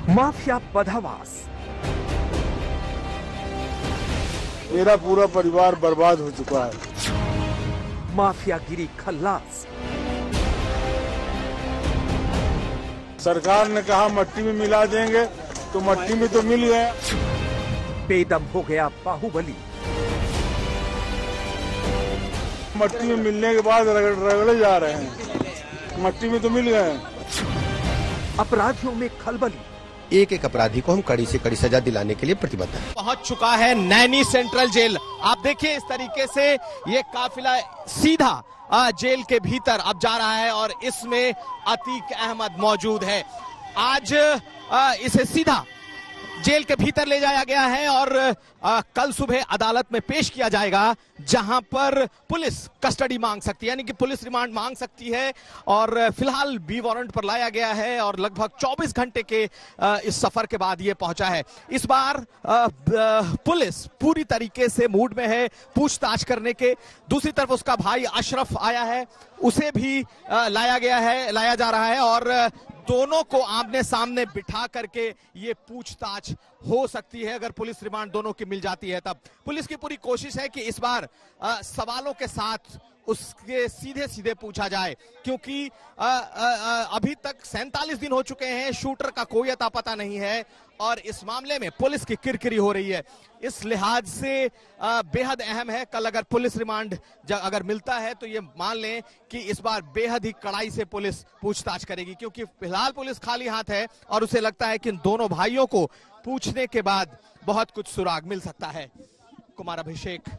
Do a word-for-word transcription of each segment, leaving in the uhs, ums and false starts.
Mafia बदहवास। मेरा पूरा परिवार बर्बाद हो चुका है। माफियागिरी खल्लास। सरकार ने कहा मट्टी में मिला देंगे तो मट्टी में तो मिल गया। बेदम हो गया बाहुबली। मट्टी में मिलने के बाद रगड़ रगड़े जा रहे हैं, मट्टी में तो मिल गए। अपराधियों में खलबली। एक एक अपराधी को हम कड़ी से कड़ी सजा दिलाने के लिए प्रतिबद्ध हैं। पहुंच चुका है नैनी सेंट्रल जेल। आप देखिए इस तरीके से ये काफिला सीधा जेल के भीतर अब जा रहा है और इसमें अतीक अहमद मौजूद है। आज इसे सीधा जेल के भीतर ले जाया गया है और आ, कल सुबह अदालत में पेश किया जाएगा, जहां पर पुलिस कस्टडी मांग सकती है, यानी कि पुलिस रिमांड मांग सकती है। और फिलहाल बी वारंट पर लाया गया है और लगभग चौबीस घंटे के आ, इस सफर के बाद ये पहुंचा है। इस बार आ, आ, पुलिस पूरी तरीके से मूड में है पूछताछ करने के। दूसरी तरफ उसका भाई अशरफ आया है, उसे भी आ, लाया गया है लाया जा रहा है और दोनों को आमने सामने बिठा करके ये पूछताछ हो सकती है। अगर पुलिस रिमांड दोनों की मिल जाती है तब पुलिस की पूरी कोशिश है कि इस बार आ, सवालों के साथ उसके सीधे सीधे पूछा जाए, क्योंकि आ, आ, आ, अभी तक सैंतालीस दिन हो चुके हैं, शूटर का कोई अता पता नहीं है और इस मामले में पुलिस की किरकिरी हो रही है। इस लिहाज से आ, बेहद अहम है। कल अगर पुलिस रिमांड अगर मिलता है तो ये मान लें कि इस बार बेहद ही कड़ाई से पुलिस पूछताछ करेगी, क्योंकि फिलहाल पुलिस खाली हाथ है और उसे लगता है कि इन दोनों भाइयों को पूछने के बाद बहुत कुछ सुराग मिल सकता है। कुमार अभिषेक,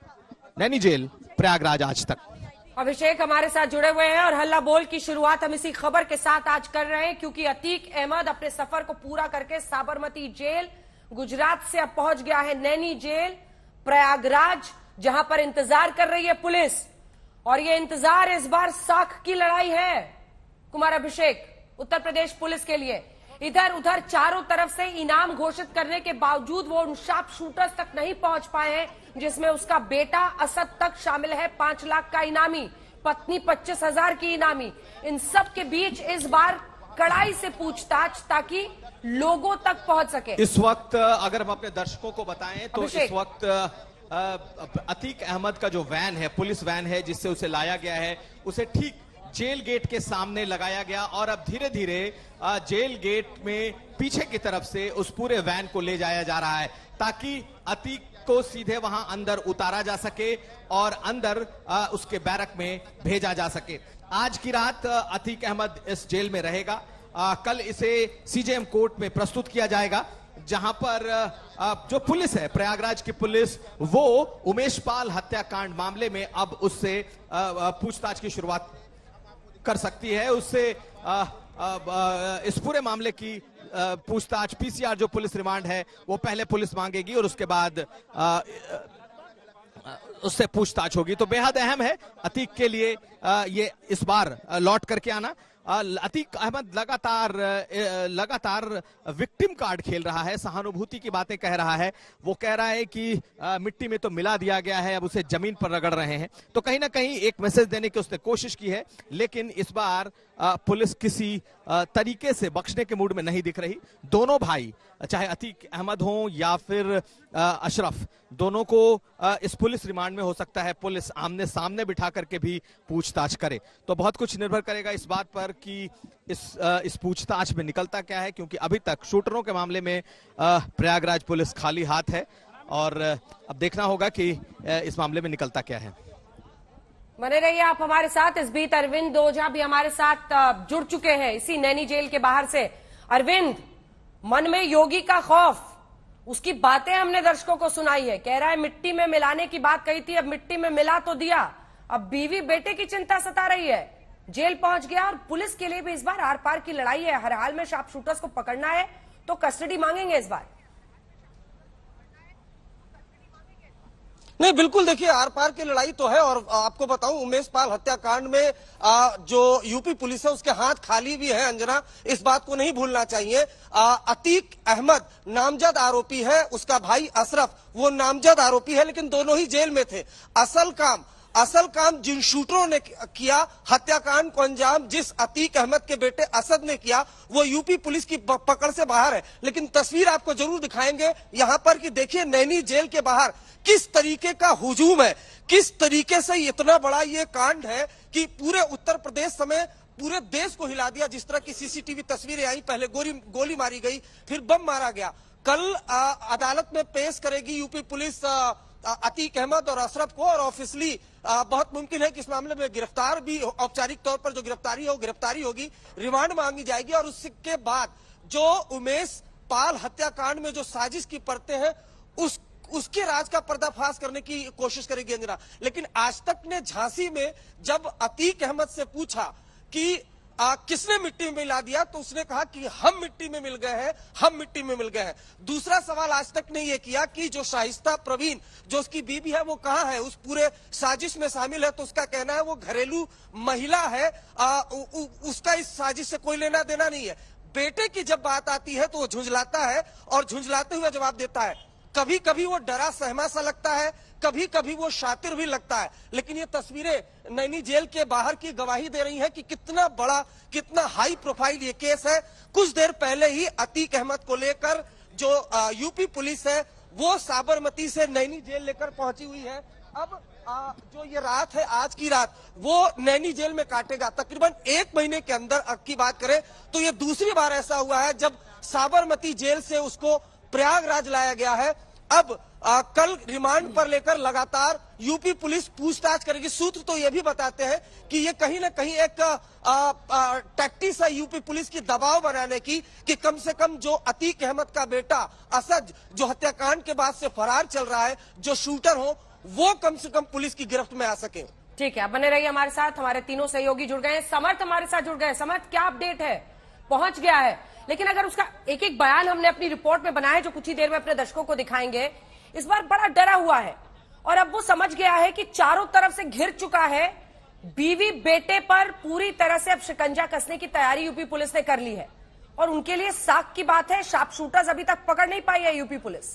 नैनी जेल, प्रयागराज आज तक। अभिषेक हमारे साथ जुड़े हुए हैं और हल्ला बोल की शुरुआत हम इसी खबर के साथ आज कर रहे हैं, क्योंकि अतीक अहमद अपने सफर को पूरा करके साबरमती जेल गुजरात से अब पहुंच गया है नैनी जेल प्रयागराज, जहां पर इंतजार कर रही है पुलिस। और ये इंतजार इस बार साख की लड़ाई है कुमार अभिषेक, उत्तर प्रदेश पुलिस के लिए। इधर उधर चारों तरफ से इनाम घोषित करने के बावजूद वो उन शार्प शूटर्स तक नहीं पहुंच पाए हैं, जिसमें उसका बेटा असद तक शामिल है, पांच लाख का इनामी, पत्नी पच्चीस हजार की इनामी। इन सब के बीच इस बार कड़ाई से पूछताछ ताकि लोगों तक पहुंच सके। इस वक्त अगर हम अपने दर्शकों को बताएं तो इस वक्त अतीक अहमद का जो वैन है, पुलिस वैन है जिससे उसे लाया गया है, उसे ठीक जेल गेट के सामने लगाया गया और अब धीरे धीरे जेल गेट में पीछे की तरफ से उस पूरे वैन को ले जाया जा रहा है, ताकि अतीक को सीधे वहां अंदर उतारा जा सके और अंदर आ, उसके बैरक में भेजा जा सके। आज की रात अतीक अहमद इस जेल में रहेगा। आ, कल इसे सीजेएम कोर्ट में प्रस्तुत किया जाएगा, जहां पर आ, जो पुलिस है, प्रयागराज की पुलिस, वो उमेश पाल हत्याकांड मामले में अब उससे पूछताछ की शुरुआत कर सकती है। उससे आ, आ, आ, इस पूरे मामले की पूछताछ, पीसीआर जो पुलिस रिमांड है वो पहले पुलिस मांगेगी और उसके बाद आ, उससे पूछताछ होगी। तो बेहद अहम है अतीक के लिए आ, ये इस बार लौट करके आना। अतीक अहमद लगातार लगातार विक्टिम कार्ड खेल रहा है, सहानुभूति की बातें कह रहा है। वो कह रहा है कि आ, मिट्टी में तो मिला दिया गया है, अब उसे जमीन पर रगड़ रहे हैं। तो कहीं ना कहीं एक मैसेज देने की उसने कोशिश की है, लेकिन इस बार आ, पुलिस किसी आ, तरीके से बख्शने के मूड में नहीं दिख रही। दोनों भाई, चाहे अतीक अहमद हो या फिर आ, अशरफ, दोनों को आ, इस पुलिस रिमांड में हो सकता है पुलिस आमने सामने बिठा करके भी पूछताछ करे। तो बहुत कुछ निर्भर करेगा इस बात पर कि इस आ, इस पूछताछ में निकलता क्या है, क्योंकि अभी तक शूटरों के मामले में आ, प्रयागराज पुलिस खाली हाथ है और अब देखना होगा कि आ, इस मामले में निकलता क्या है। बने रहिए आप हमारे साथ। इस बीच अरविंद ओझा भी हमारे साथ जुड़ चुके हैं इसी नैनी जेल के बाहर से। अरविंद, मन में योगी का खौफ, उसकी बातें हमने दर्शकों को सुनाई है, कह रहा है मिट्टी में मिलाने की बात कही थी, अब मिट्टी में मिला तो दिया, अब बीवी बेटे की चिंता सता रही है, जेल पहुंच गया और पुलिस के लिए भी इस बार आर पार की लड़ाई है। हर हाल में शार्प शूटर्स को पकड़ना है तो कस्टडी मांगेंगे इस बार। नहीं, बिल्कुल, देखिए आर पार की लड़ाई तो है। और आपको बताऊं, उमेश पाल हत्याकांड में आ, जो यूपी पुलिस है उसके हाथ खाली भी है अंजना, इस बात को नहीं भूलना चाहिए। आ, अतीक अहमद नामजद आरोपी है, उसका भाई अशरफ वो नामजद आरोपी है, लेकिन दोनों ही जेल में थे। असल काम असल काम जिन शूटरों ने किया, हत्याकांड को अंजाम जिस अतीक अहमद के बेटे असद ने किया, वो यूपी पुलिस की पकड़ से बाहर है। लेकिन तस्वीर आपको जरूर दिखाएंगे यहां पर कि देखिए नैनी जेल के बाहर किस तरीके का हुजूम है, किस तरीके से इतना बड़ा ये कांड है कि पूरे उत्तर प्रदेश समेत पूरे देश को हिला दिया। जिस तरह की सीसीटीवी तस्वीरें आई, पहले गोली गोली मारी गई, फिर बम मारा गया। कल आ, अदालत में पेश करेगी यूपी पुलिस आ, अतीक अहमद और अशरफ को, और ऑफिशियली बहुत मुमकिन है कि इस मामले में गिरफ्तार भी, औपचारिक तौर पर जो गिरफ्तारी हो गिरफ्तारी होगी, रिमांड मांगी जाएगी और उसके बाद जो उमेश पाल हत्याकांड में जो साजिश की परतें हैं उस उसके राज का पर्दाफाश करने की कोशिश करेगी अंजना। लेकिन आज तक ने झांसी में जब अतीक अहमद से पूछा कि आ, किसने मिट्टी में मिला दिया, तो उसने कहा कि हम मिट्टी में मिल गए हैं, हम मिट्टी में मिल गए हैं। दूसरा सवाल आज तक ने यह किया कि जो शाइस्ता प्रवीण, जो उसकी बीबी है, वो कहां है, उस पूरे साजिश में शामिल है। तो उसका कहना है वो घरेलू महिला है, आ, उ, उ, उसका इस साजिश से कोई लेना देना नहीं है। बेटे की जब बात आती है तो वो झुंझलाता है और झुंझलाते हुए जवाब देता है। कभी कभी वो डरा सहमा सा लगता है, कभी कभी वो शातिर भी लगता है। लेकिन ये तस्वीरें नैनी जेल के बाहर की गवाही दे रही हैं कि कितना बड़ा, कितना हाई प्रोफाइल ये केस है। कुछ देर पहले ही अतीक अहमद को लेकर जो यूपी पुलिस है वो साबरमती से नैनी जेल लेकर पहुंची हुई है। अब आ, जो ये रात है, आज की रात, वो नैनी जेल में काटेगा। तकरीबन एक महीने के अंदर की बात करें तो ये दूसरी बार ऐसा हुआ है जब साबरमती जेल से उसको प्रयागराज लाया गया है। अब आ, कल रिमांड पर लेकर लगातार यूपी पुलिस पूछताछ करेगी। सूत्र तो ये भी बताते हैं कि ये कहीं ना कहीं एक टैक्टिस है यूपी पुलिस की दबाव बनाने की, कि कम से कम जो अतीक अहमद का बेटा असद, जो हत्याकांड के बाद से फरार चल रहा है, जो शूटर हो, वो कम से कम पुलिस की गिरफ्त में आ सके। ठीक है, आप बने रहिए हमारे साथ। हमारे तीनों सहयोगी जुड़ गए हैं। समर्थ हमारे साथ जुड़ गए हैं। समर्थ, क्या अपडेट है? पहुंच गया है, लेकिन अगर उसका एक एक बयान हमने अपनी रिपोर्ट में बनाया है जो कुछ ही देर में अपने दर्शकों को दिखाएंगे। इस बार बड़ा डरा हुआ है और अब वो समझ गया है कि चारों तरफ से घिर चुका है। बीवी बेटे पर पूरी तरह से अब शिकंजा कसने की तैयारी यूपी पुलिस ने कर ली है और उनके लिए साख की बात है, शार्प शूटर्स अभी तक पकड़ नहीं पाई है यूपी पुलिस।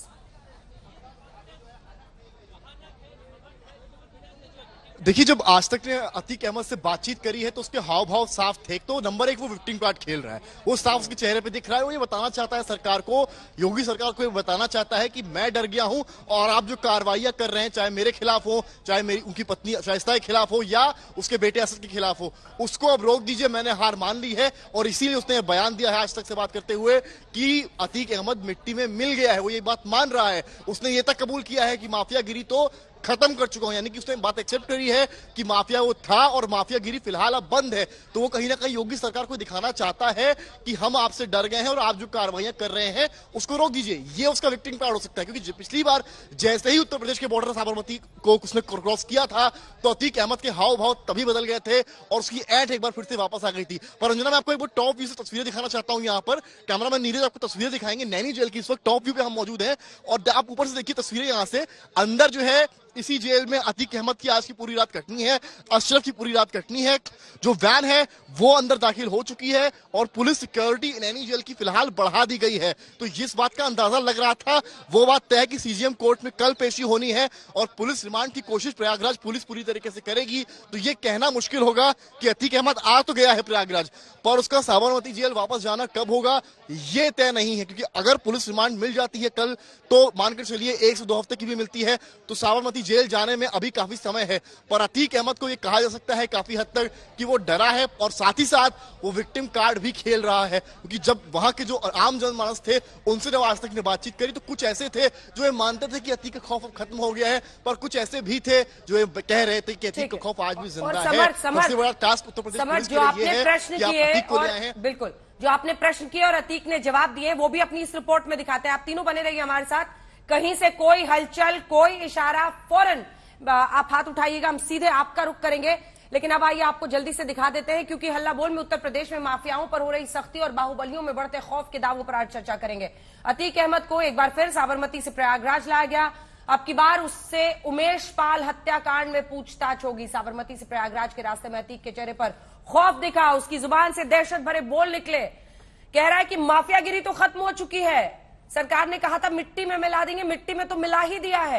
देखिए, जब आज तक ने अतीक अहमद से बातचीत करी है तो उसके हाव भाव साफ थे। तो नंबर एक, वो विक्टिम कार्ड खेल रहा है, वो साफ उसके चेहरे पे दिख रहा है। वो ये बताना चाहता है सरकार को, योगी सरकार को ये बताना चाहता है कि मैं डर गया हूं और आप जो कार्रवाइयां कर रहे हैं, चाहे मेरे खिलाफ हो, चाहे मेरी उनकी पत्नी शाइस्ता के खिलाफ हो या उसके बेटे असद के खिलाफ हो, उसको अब रोक दीजिए, मैंने हार मान ली है। और इसीलिए उसने बयान दिया है आज तक से बात करते हुए कि अतीक अहमद मिट्टी में मिल गया है। वो ये बात मान रहा है। उसने ये तक कबूल किया है कि माफियागिरी तो खत्म कर चुका हूं, यानी कि उसने बात एक्सेप्ट करी है कि माफिया वो था और माफियागिरी फिलहाल अब बंद है। तो वो कहीं ना कहीं योगी सरकार को दिखाना चाहता है कि हम आपसे डर गए हैं और आप जो कार्रवाइयां कर रहे हैं उसको रोक दीजिए। ये उसका विक्टिम कार्ड हो सकता है, क्योंकि पिछली बार जैसे ही उत्तर प्रदेश के बॉर्डर साबरमती को उसने क्रॉस किया था तो अतीक अहमद के हाव भाव तभी बदल गए थे और उसकी ऐंठ एक बार फिर से वापस आ गई थी। पर अंजना, मैं आपको एक बार टॉप व्यू से तस्वीरें दिखाना चाहता हूं। यहाँ पर कैमरामैन नीरज आपको तस्वीरें दिखाएंगे नैनी जेल की। इस वक्त टॉप व्यू पे हम मौजूद हैं और आप ऊपर से देखिए तस्वीरें। यहाँ से अंदर जो है इसी जेल में अतीक अहमद की आज की पूरी रात कटनी है, अशरफ की पूरी रात कटनी है। जो वैन है वो अंदर दाखिल हो चुकी है और पुलिस सिक्योरिटी नैनी जेल की फिलहाल बढ़ा दी गई है। तो जिस बात का अंदाजा लग रहा था वो बात तय है कि सीजीएम कोर्ट में कल पेशी होनी है और पुलिस रिमांड की कोशिश प्रयागराज पुलिस पूरी तरीके से करेगी। तो ये कहना मुश्किल होगा कि अतीक अहमद आ तो गया है प्रयागराज, पर उसका साबरमती जेल वापस जाना कब होगा ये तय नहीं है। क्योंकि अगर पुलिस रिमांड मिल जाती है कल, तो मानकर चलिए एक से दो हफ्ते की भी मिलती है, तो साबरमती जेल जाने में अभी काफी समय है। पर अतीक अहमद को यह कहा जा सकता है काफी हद तक कि वो डरा है और साथ ही साथ वो विक्टिम कार्ड भी खेल रहा है। क्योंकि जब वहां के जो आम जनमानस थे उनसे जब आज तक ने बातचीत करी तो कुछ ऐसे थे जो ये मानते थे कि अतीक का खौफ अब खत्म हो गया है, पर कुछ ऐसे भी थे जो ये कह रहे थे कि अतीक का खौफ आज भी जिंदा है। सबसे बड़ा टास्क उत्तर प्रदेश पुलिस के लिए ये है कि आप अतीक को ले आए हैं। बिल्कुल, जो आपने प्रश्न किए और अतीक ने जवाब दिए वो भी अपनी इस रिपोर्ट में दिखाते हैं। आप तीनों बने रहिए हमारे साथ। कहीं से कोई हलचल, कोई इशारा, फौरन आप हाथ उठाइएगा, हम सीधे आपका रुख करेंगे। लेकिन अब आइए आपको जल्दी से दिखा देते हैं, क्योंकि हल्ला बोल में उत्तर प्रदेश में माफियाओं पर हो रही सख्ती और बाहुबलियों में बढ़ते खौफ के दावों पर आज चर्चा करेंगे। अतीक अहमद को एक बार फिर साबरमती से प्रयागराज लाया गया। अब की बार उससे उमेश पाल हत्याकांड में पूछताछ होगी। साबरमती से प्रयागराज के रास्ते में अतीक के चेहरे पर खौफ दिखा, उसकी जुबान से दहशत भरे बोल निकले। कह रहा है कि माफियागिरी तो खत्म हो चुकी है, सरकार ने कहा था मिट्टी में मिला देंगे, मिट्टी में तो मिला ही दिया है।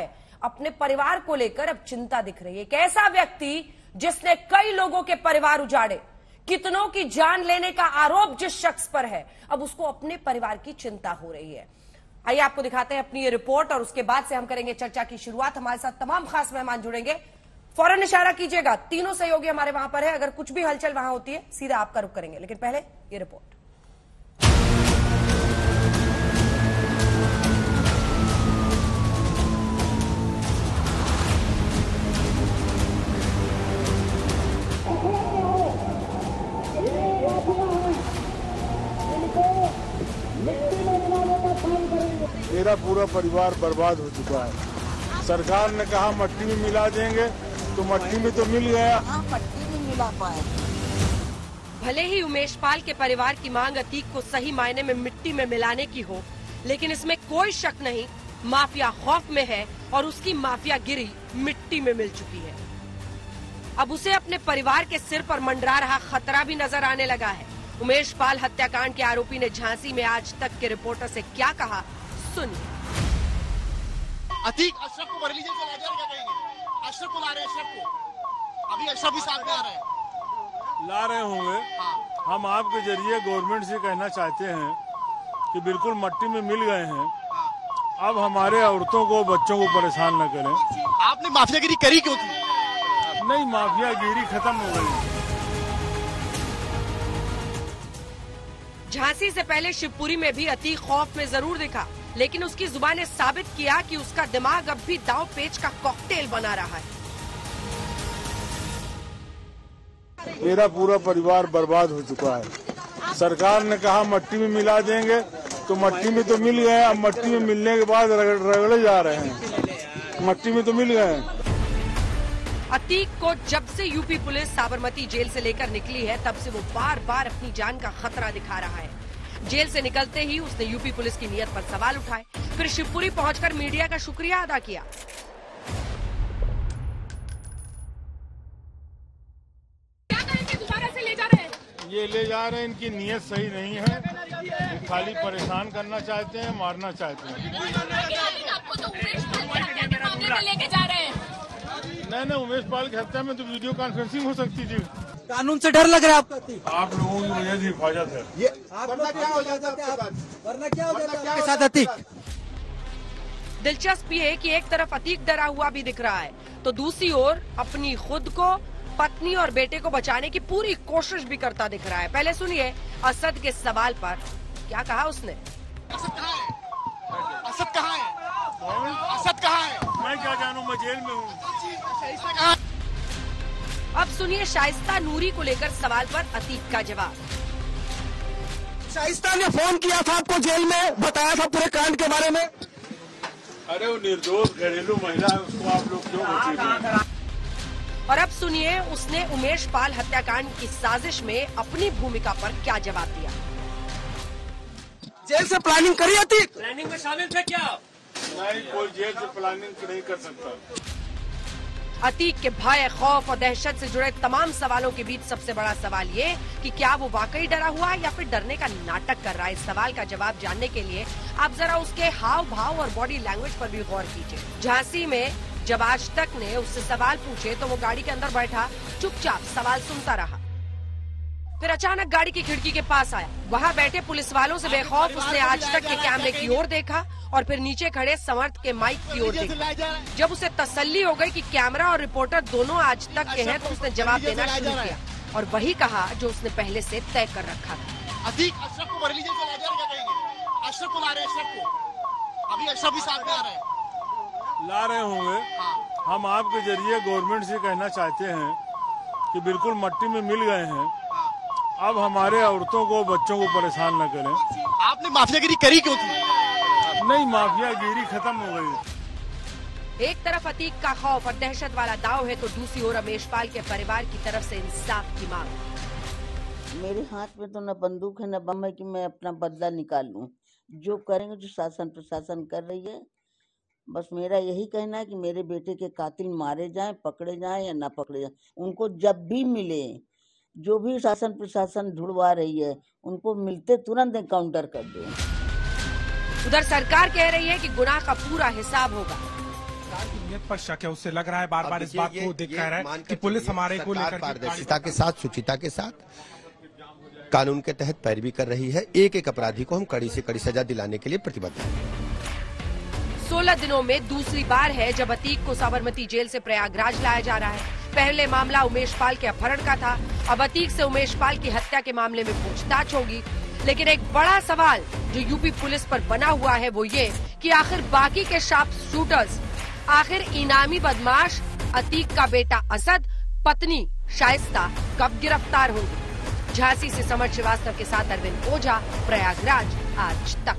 अपने परिवार को लेकर अब चिंता दिख रही है। एक ऐसा व्यक्ति जिसने कई लोगों के परिवार उजाड़े, कितनों की जान लेने का आरोप जिस शख्स पर है, अब उसको अपने परिवार की चिंता हो रही है। आइए आपको दिखाते हैं अपनी ये रिपोर्ट और उसके बाद से हम करेंगे चर्चा की शुरुआत। हमारे साथ तमाम खास मेहमान जुड़ेंगे, फौरन इशारा कीजिएगा। तीनों सहयोगी हमारे वहां पर है, अगर कुछ भी हलचल वहां होती है सीधा आपका रुख करेंगे, लेकिन पहले ये रिपोर्ट। मेरा पूरा परिवार बर्बाद हो चुका है। सरकार ने कहा मट्टी में मिला देंगे, तो मट्टी में तो मिल गया, मट्टी में मिला पाए। भले ही उमेश पाल के परिवार की मांग अतीक को सही मायने में मिट्टी में मिलाने की हो, लेकिन इसमें कोई शक नहीं, माफिया खौफ में है और उसकी माफियागिरी मिट्टी में मिल चुकी है। अब उसे अपने परिवार के सिर पर मंडरा रहा खतरा भी नजर आने लगा है। उमेश पाल हत्याकांड के आरोपी ने झांसी में आज तक के रिपोर्टर से क्या कहा, सुनिए। अतीक अशरफ को बरेली जेल से ला जाएगा, क्या कहेंगे? अशरफ को ला रहे हैं, अशरफ को अभी अशरफ भी साथ में आ रहे हैं, ला रहे होंगे। हम आपके जरिए गवर्नमेंट से कहना चाहते हैं कि बिल्कुल मट्टी में मिल गए हैं, अब हमारे औरतों को बच्चों को परेशान न करें। आपने माफियागिरी करी क्यों थी? नहीं, माफियागिरी खत्म हो गई। झांसी से पहले शिवपुरी में भी अतीक खौफ में जरूर दिखा, लेकिन उसकी जुबान ने साबित किया कि उसका दिमाग अब भी दांव पेच का कॉकटेल बना रहा है। मेरा पूरा परिवार बर्बाद हो चुका है। सरकार ने कहा मट्टी में मिला देंगे, तो मट्टी में तो मिल गए, अब मट्टी में मिलने के बाद रगड़े जा रहे हैं। मट्टी में तो मिल गए। अतीक को जब से यूपी पुलिस साबरमती जेल से लेकर निकली है, तब से वो बार बार अपनी जान का खतरा दिखा रहा है। जेल से निकलते ही उसने यूपी पुलिस की नीयत पर सवाल उठाए, फिर शिवपुरी पहुंचकर मीडिया का शुक्रिया अदा किया। क्या करेंगे, दोबारा से ले जा रहे हैं? ये ले जा रहे हैं, इनकी नीयत सही नहीं है, ये खाली परेशान करना चाहते हैं, मारना चाहते हैं। आपको तो उमेश पाल के हत्या के मामले में लेके जा रहे हैं। नहीं नहीं, उमेश पाल की हत्या में तो वीडियो कॉन्फ्रेंसिंग हो सकती थी। कानून से डर लग रहा है आपको? आप लोगों की वजह से हिफाजत है। ये वरना क्या हो जाता है? वरना क्या हो जाता है आपके साथ अतीक? दिलचस्प ये है कि एक तरफ अतीक डरा हुआ भी दिख रहा है, तो दूसरी ओर अपनी खुद को, पत्नी और बेटे को बचाने की पूरी कोशिश भी करता दिख रहा है। पहले सुनिए असद के सवाल पर क्या कहा उसने। असद कहाँ है? असद कहाँ है? असद कहाँ है? मैं क्या जानूं, मैं जेल में हूँ। अब सुनिए शाइस्ता नूरी को लेकर सवाल पर अतीक का जवाब। शाइस्ता ने फोन किया था आपको जेल में, बताया था पूरे कांड के बारे में? अरे वो निर्दोष घरेलू महिला है, उसको आप लोग क्यों बचाएंगे? और अब सुनिए उसने उमेश पाल हत्याकांड की साजिश में अपनी भूमिका पर क्या जवाब दिया। जेल से प्लानिंग करी अतीक? प्लानिंग में शामिल थे क्या? नहीं, कोई जेल से प्लानिंग नहीं कर सकता। अतीक के भय, खौफ और दहशत से जुड़े तमाम सवालों के बीच सबसे बड़ा सवाल ये कि क्या वो वाकई डरा हुआ है या फिर डरने का नाटक कर रहा है। इस सवाल का जवाब जानने के लिए आप जरा उसके हाव भाव और बॉडी लैंग्वेज पर भी गौर कीजिए। झांसी में जब आज तक ने उससे सवाल पूछे तो वो गाड़ी के अंदर बैठा चुपचाप सवाल सुनता रहा, फिर अचानक गाड़ी की खिड़की के पास आया। वहाँ बैठे पुलिस वालों से बेखौफ उसने आज तक के कैमरे की ओर देखा और फिर नीचे खड़े समर्थ के माइक की ओर देखा। जब उसे तसल्ली हो गई कि कैमरा और रिपोर्टर दोनों आज तक के हैं, तो उसने जवाब देना शुरू किया और वही कहा जो उसने पहले से तय कर रखा था। अतीक अशरफ को बरेली जेल से ला जाएगा, क्या कहेंगे? अशरफ को ला रहे हैं, अशरफ को अभी अशरफ भी साथ में आ रहे हैं, ला रहे होंगे। हम आपके जरिए गवर्नमेंट से कहना चाहते हैं कि बिल्कुल मट्टी में मिल गए हैं, अब हमारे औरतों को, बच्चों को परेशान न करें। आपने माफियागिरी करी क्यों थी? नहीं, माफियागिरी खत्म हो गई। एक तरफ अतीक का खौफ और दहशत वाला दाव है, तो दूसरी ओर उमेश पाल के परिवार की तरफ से इंसाफ की मांग। मेरे हाथ में तो न बंदूक है न बम है कि मैं अपना बदला निकाल लूं। जो करेंगे, जो शासन प्रशासन कर रही है, बस मेरा यही कहना है कि मेरे बेटे के कातिल मारे जाएं, पकड़े जाएं या ना पकड़े जाएं। उनको जब भी मिले, जो भी शासन प्रशासन ढूंढवा रही है, उनको मिलते तुरंत एनकाउंटर कर दो। उधर सरकार कह रही है कि गुनाह का पूरा हिसाब होगा। नियत पर शक है, उससे लग रहा है बार बार इस बात को दिख रहा है कि पुलिस हमारे को लेकर पारदर्शिता के साथ, शुचिता के साथ कानून के तहत पैरवी कर रही है। एक एक अपराधी को हम कड़ी से कड़ी सजा दिलाने के लिए प्रतिबद्ध हैं। सोलह दिनों में दूसरी बार है जब अतीक को साबरमती जेल से प्रयागराज लाया जा रहा है। पहले मामला उमेश पाल के अपहरण का था, अब अतीक से उमेश पाल की हत्या के मामले में पूछताछ होगी। लेकिन एक बड़ा सवाल जो यूपी पुलिस पर बना हुआ है वो ये कि आखिर बाकी के शार्प शूटर्स, आखिर इनामी बदमाश अतीक का बेटा असद, पत्नी शाइस्ता कब गिरफ्तार होंगे। झांसी से समर श्रीवास्तव के साथ अरविंद ओझा, प्रयागराज, आज तक।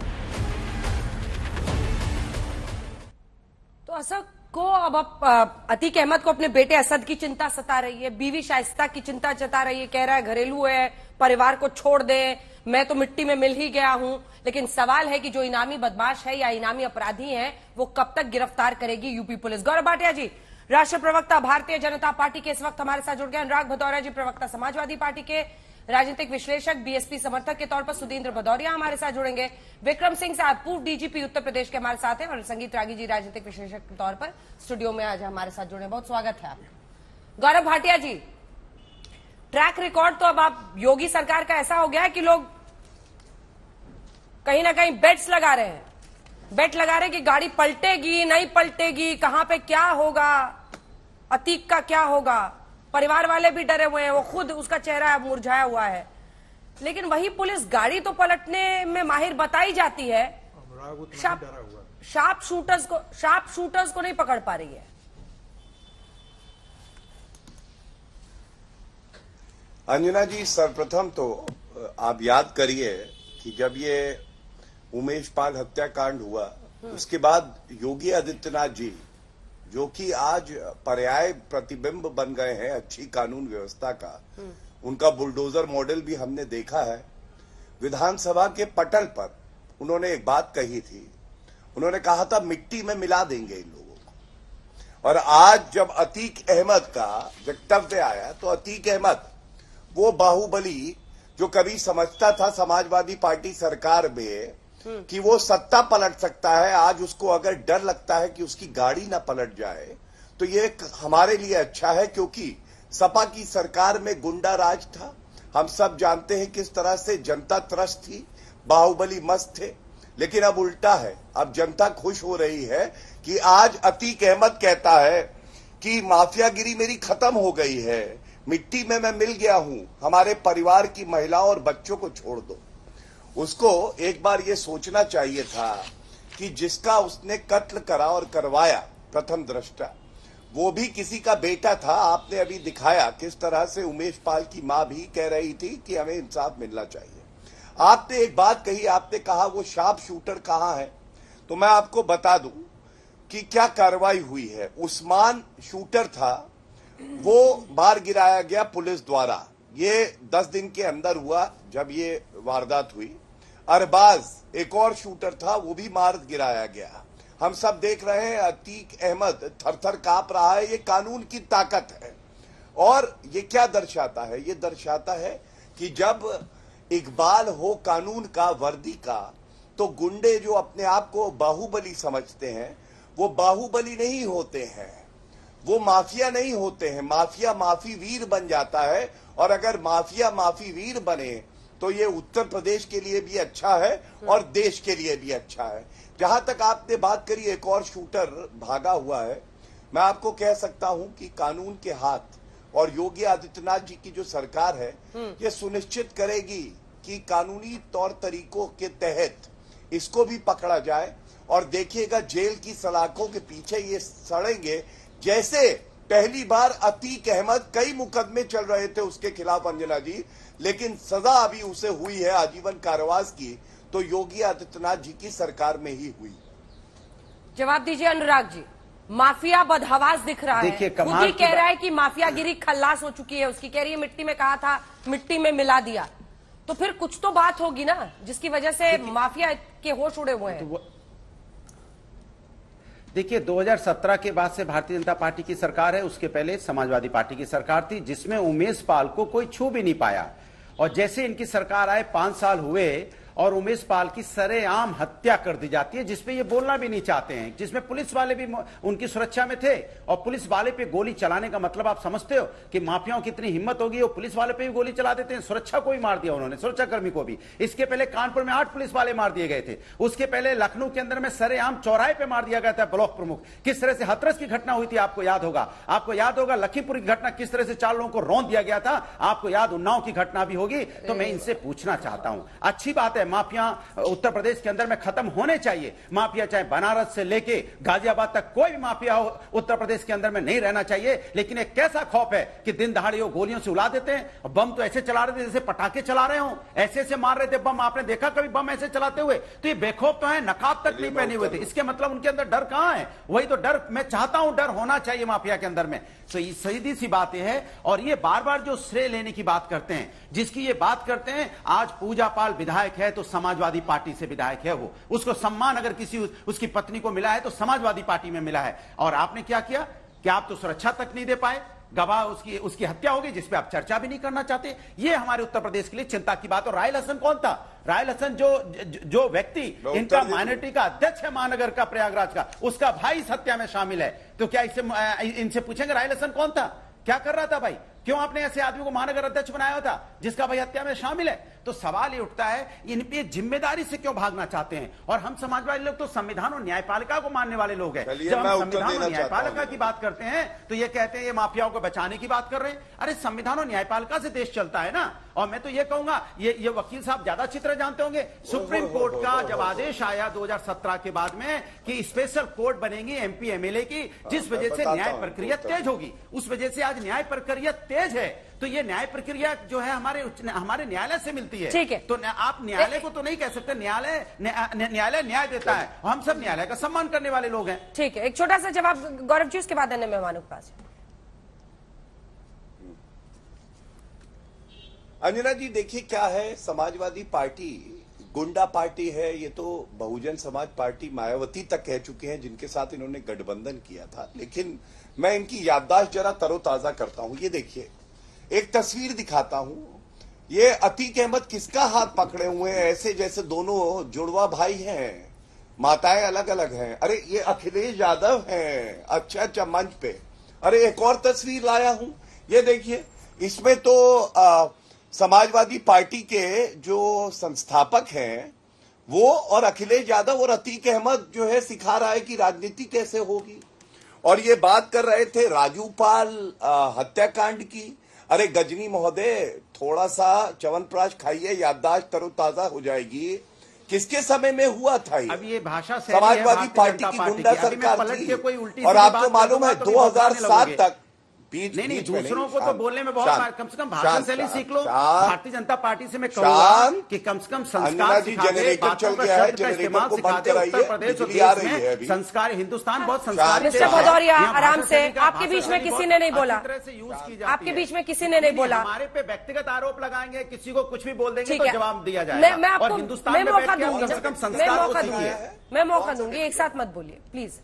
तो असद को अब अब अतीक अहमद को अपने बेटे असद की चिंता सता रही है, बीवी शाइस्ता की चिंता जता रही है, कह रहा है घरेलू है, परिवार को छोड़ दे, मैं तो मिट्टी में मिल ही गया हूं। लेकिन सवाल है कि जो इनामी बदमाश है या इनामी अपराधी हैं वो कब तक गिरफ्तार करेगी यूपी पुलिस। गौरव भाटिया जी, राष्ट्रीय प्रवक्ता भारतीय जनता पार्टी के, इस वक्त हमारे साथ जुड़ गए। अनुराग भदौरिया जी, प्रवक्ता समाजवादी पार्टी के, राजनीतिक विश्लेषक, बीएसपी समर्थक के तौर पर सुधींद्र भदौरिया हमारे साथ जुड़ेंगे। विक्रम सिंह साहब, पूर्व डीजीपी उत्तर प्रदेश के, हमारे साथ हैं, और संगीत रागी जी, राजनीतिक विश्लेषक के तौर पर स्टूडियो में आज हमारे साथ जुड़े। बहुत स्वागत है आपका। गौरव भाटिया जी, ट्रैक रिकॉर्ड तो अब आप योगी सरकार का ऐसा हो गया है कि लोग कहीं ना कहीं बेट्स लगा रहे हैं, बेट लगा रहे हैं कि गाड़ी पलटेगी नहीं पलटेगी, कहां पे क्या होगा, अतीक का क्या होगा। परिवार वाले भी डरे हुए हैं, वो खुद उसका चेहरा मुरझाया हुआ है। लेकिन वही पुलिस गाड़ी तो पलटने में माहिर बताई जाती है, शार्प शूटर्स को शार्प शूटर्स को नहीं पकड़ पा रही है। अंजना जी, सर्वप्रथम तो आप याद करिए कि जब ये उमेश पाल हत्याकांड हुआ, उसके बाद योगी आदित्यनाथ जी, जो कि आज पर्याय प्रतिबिंब बन गए हैं अच्छी कानून व्यवस्था का, उनका बुलडोजर मॉडल भी हमने देखा है। विधानसभा के पटल पर उन्होंने एक बात कही थी, उन्होंने कहा था मिट्टी में मिला देंगे इन लोगों को। और आज जब अतीक अहमद का वक्तव्य आया तो अतीक अहमद वो बाहुबली जो कभी समझता था समाजवादी पार्टी सरकार में कि वो सत्ता पलट सकता है, आज उसको अगर डर लगता है कि उसकी गाड़ी ना पलट जाए तो ये हमारे लिए अच्छा है, क्योंकि सपा की सरकार में गुंडा राज था। हम सब जानते हैं किस तरह से जनता त्रस्त थी, बाहुबली मस्त थे। लेकिन अब उल्टा है, अब जनता खुश हो रही है कि आज अतीक अहमद कहता है कि माफियागिरी मेरी खत्म हो गई है, मिट्टी में मैं मिल गया हूं, हमारे परिवार की महिलाओं और बच्चों को छोड़ दो। उसको एक बार ये सोचना चाहिए था कि जिसका उसने कत्ल करा और करवाया प्रथम दृष्टा, वो भी किसी का बेटा था। आपने अभी दिखाया किस तरह से उमेश पाल की मां भी कह रही थी कि हमें इंसाफ मिलना चाहिए। आपने एक बात कही, आपने कहा वो शार्प शूटर कहां है, तो मैं आपको बता दूं कि क्या कार्रवाई हुई है। उस्मान शूटर था, वो मार गिराया गया पुलिस द्वारा, ये दस दिन के अंदर हुआ जब ये वारदात हुई। अरबाज एक और शूटर था, वो भी मार गिराया गया। हम सब देख रहे हैं अतीक अहमद थर थर कांप रहा है। ये कानून की ताकत है। और ये क्या दर्शाता है, ये दर्शाता है कि जब इकबाल हो कानून का, वर्दी का, तो गुंडे जो अपने आप को बाहुबली समझते हैं वो बाहुबली नहीं होते हैं, वो माफिया नहीं होते हैं। माफिया माफी वीर बन जाता है, और अगर माफिया माफी वीर बने तो ये उत्तर प्रदेश के लिए भी अच्छा है और देश के लिए भी अच्छा है। जहां तक आपने बात करी एक और शूटर भागा हुआ है, मैं आपको कह सकता हूं कि कानून के हाथ और योगी आदित्यनाथ जी की जो सरकार है ये सुनिश्चित करेगी कि कानूनी तौर तरीकों के तहत इसको भी पकड़ा जाए। और देखिएगा जेल की सलाखों के पीछे ये सड़ेंगे जैसे पहली बार अतीक अहमद, कई मुकदमे चल रहे थे उसके खिलाफ अंजना जी, लेकिन सजा अभी उसे हुई है आजीवन कारावास की, तो योगी आदित्यनाथ जी की सरकार में ही हुई। जवाब दीजिए अनुराग जी। माफिया बदहवास दिख रहा है, खुद ही कह रहा है कि माफियागिरी खल्लास हो चुकी है उसकी, कह रही है मिट्टी में कहा था मिट्टी में मिला दिया। तो फिर कुछ तो बात होगी ना जिसकी वजह से माफिया के होश उड़े हुए हैं। देखिए, दो हज़ार सत्रह के बाद से भारतीय जनता पार्टी की सरकार है, उसके पहले समाजवादी पार्टी की सरकार थी जिसमें उमेश पाल को कोई छू भी नहीं पाया। और जैसे इनकी सरकार आए, पांच साल हुए और उमेश पाल की सरेआम हत्या कर दी जाती है, जिसपे ये बोलना भी नहीं चाहते हैं, जिसमें पुलिस वाले भी उनकी सुरक्षा में थे। और पुलिस वाले पे गोली चलाने का मतलब आप समझते हो कि माफियाओं की इतनी हिम्मत होगी, वो पुलिस वाले पे भी गोली चला देते हैं। सुरक्षा को भी मार दिया उन्होंने, सुरक्षाकर्मी को भी। इसके पहले कानपुर में आठ पुलिस वाले मार दिए गए थे। उसके पहले लखनऊ के अंदर में सरेआम चौराहे पे मार दिया गया था ब्लॉक प्रमुख। किस तरह से हाथरस की घटना हुई थी आपको याद होगा। आपको याद होगा लखीमपुर की घटना, किस तरह से चार लोगों को रौंद दिया गया था। आपको याद उन्नाव की घटना भी होगी। तो मैं इनसे पूछना चाहता हूं, अच्छी बात है माफिया उत्तर प्रदेश के अंदर में खत्म होने चाहिए। माफिया चाहे बनारस से लेके गाजियाबाद तक कोई भी माफिया हो उत्तर प्रदेश के अंदर में नहीं रहना चाहिए। लेकिन एक कैसा खौफ है कि दिन दहाड़े वो गोलियों से उड़ा देते हैं। बम तो ऐसे चला रहे थे जैसे पटाखे चला रहे हो, ऐसे ऐसे मार रहे थे बम। आपने देखा कभी बम ऐसे चलाते हुए? तो ये बेखौफ तो है, नकाब तक नहीं पहने हुए थे। इसके मतलब उनके अंदर डर कहां है? वही तो डर मैं चाहता हूं, डर होना चाहिए माफिया के अंदर में। तो ये सीधी सी बात है। और ये बार बार जो श्रेय लेने की बात करते हैं, जिसकी ये बात करते हैं, आज पूजा पाल विधायक है तो समाजवादी पार्टी से विधायक है वो, उसको सम्मान अगर किसी उसकी पत्नी को मिला है तो समाजवादी पार्टी में मिला है। और आपने क्या किया कि आप तो सुरक्षा तक नहीं दे पाए, गवाह उसकी उसकी हत्या हो गई, जिसपे आप चर्चा भी नहीं करना चाहते। ये हमारे उत्तर प्रदेश के लिए चिंता की बात। और रायल हसन कौन था? रायल हसन जो जो व्यक्ति इनका माइनॉरिटी का अध्यक्ष है महानगर का, प्रयागराज का, उसका भाई इस हत्या में शामिल है। तो क्या इससे इनसे पूछेंगे रायल हसन कौन था, क्या कर रहा था भाई? क्यों आपने ऐसे आदमी को महानगर अध्यक्ष बनाया था जिसका भाई हत्या में शामिल है? तो सवाल ये उठता है इन पे जिम्मेदारी से क्यों भागना चाहते हैं? और हम समाजवादी लोग तो संविधान और न्यायपालिका को मानने वाले लोग हैं। जब हम संविधान और न्यायपालिका की बात करते हैं तो ये कहते हैं ये माफियाओं को बचाने की बात कर रहे हैं। अरे संविधान और न्यायपालिका से देश चलता है ना। और मैं तो ये कहूंगा, ये ये वकील साहब ज्यादा अच्छी तरह जानते होंगे, सुप्रीम कोर्ट का जब आदेश आया दो हज़ार सत्रह के बाद में कि स्पेशल कोर्ट बनेगी एमपी एमएलए की, जिस वजह से न्याय प्रक्रिया तेज होगी, उस वजह से आज न्याय प्रक्रिया तेज है। तो ये न्याय प्रक्रिया जो है हमारे हमारे न्यायालय से मिलती है। ठीक है। तो आप न्यायालय को तो नहीं कह सकते, न्यायालय न्यायालय न्याय देता है। हम सब न्यायालय का सम्मान करने वाले लोग हैं। ठीक है, एक छोटा सा जवाब गौरव जी, उसके बाद अन्य मेहमानों के पास। अंजना जी देखिए क्या है, समाजवादी पार्टी गुंडा पार्टी है। ये तो बहुजन समाज पार्टी मायावती तक कह चुके हैं, जिनके साथ इन्होंने गठबंधन किया था। लेकिन मैं इनकी याददाश्त जरा तरोताजा करता हूं। ये देखिए, एक तस्वीर दिखाता हूं। ये अतीक अहमद किसका हाथ पकड़े हुए हैं, ऐसे जैसे दोनों जुड़वा भाई हैं, माताएं अलग अलग हैं। अरे ये अखिलेश यादव हैं। अच्छा अच्छा, मंच पे। अरे एक और तस्वीर लाया हूं, ये देखिए। इसमें तो आ, समाजवादी पार्टी के जो संस्थापक हैं वो और अखिलेश यादव और अतीक अहमद जो है सिखा रहा है कि राजनीति कैसे होगी। और ये बात कर रहे थे राजू पाल हत्याकांड की। अरे गजनी महोदय, थोड़ा सा च्यवनप्राश खाइए, याददाश्त तरोताजा हो जाएगी। किसके समय में हुआ था ये? अब ये भाषा समाजवादी पार्टी की गुंडा सरकार थी। और आपको मालूम है दो हज़ार सात तक बीच, नहीं नहीं बीच दूसरों को तो शांत, बोलने में बहुत, कम से कम भाषण शैली सीख लो। शांत, भारतीय जनता पार्टी से मैं कहूंगा कि कम से कम संस्कार सिखा दे, बातों का शब्द का इस्तेमाल सिखा दे। उत्तर प्रदेश और देश में संस्कार, हिंदुस्तान बहुत संस्कार। मिस्टर भदौरिया, आराम से। आपके बीच में किसी ने नहीं बोला, आपके बीच में किसी ने नहीं बोला। हमारे पे व्यक्तिगत आरोप लगाएंगे, किसी को कुछ भी बोल देंगे तो जवाब दिया जाएगा। मैं आपको हिंदुस्तान में मौका दूंगी, कम से कम मैं संस्कार मौका दूंगी, मैं मौका दूंगी। एक साथ मत बोलिए प्लीज।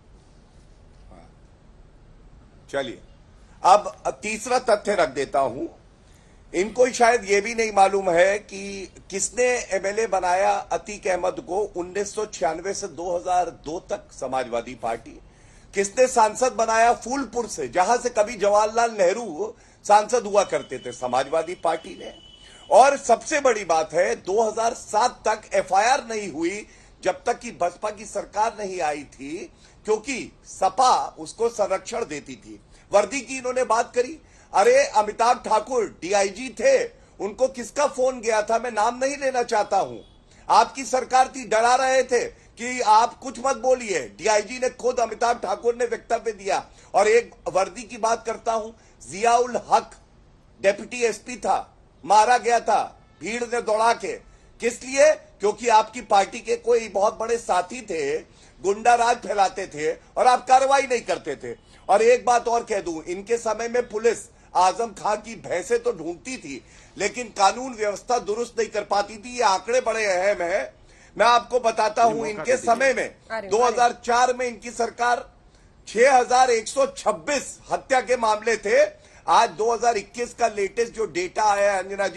चलिए, अब तीसरा तथ्य रख देता हूं। इनको शायद यह भी नहीं मालूम है कि किसने एमएलए बनाया अतीक अहमद को उन्नीस सौ छियानवे से दो हज़ार दो तक, समाजवादी पार्टी। किसने सांसद बनाया फूलपुर से, जहां से कभी जवाहरलाल नेहरू सांसद हुआ करते थे, समाजवादी पार्टी ने। और सबसे बड़ी बात है, दो हज़ार सात तक एफआईआर नहीं हुई जब तक कि बसपा की सरकार नहीं आई थी, क्योंकि सपा उसको संरक्षण देती थी। वर्दी की इन्होंने बात करी। अरे अमिताभ ठाकुर डीआईजी थे, उनको किसका फोन गया था, मैं नाम नहीं लेना चाहता हूं। आपकी सरकार थी, डरा रहे थे कि आप कुछ मत बोलिए। डीआईजी ने खुद, अमिताभ ठाकुर ने वक्तव्य दिया। और एक वर्दी की बात करता हूं, जियाउल हक डेप्यूटी एसपी था, मारा गया था भीड़ ने दौड़ा के। किस लिए? क्योंकि आपकी पार्टी के कोई बहुत बड़े साथी थे, गुंडा राज फैलाते थे और आप कार्रवाई नहीं करते थे। और एक बात और कह दूं, इनके समय में पुलिस आजम खां की भैंसे तो ढूंढती थी, लेकिन कानून व्यवस्था दुरुस्त नहीं कर पाती थी। ये आंकड़े बड़े अहम हैं, मैं आपको बताता हूं। इनके समय में दो हज़ार चार में इनकी सरकार छह हज़ार एक सौ छब्बीस हत्या के मामले थे। आज दो हज़ार इक्कीस का लेटेस्ट जो डेटा आया है अंजना जी,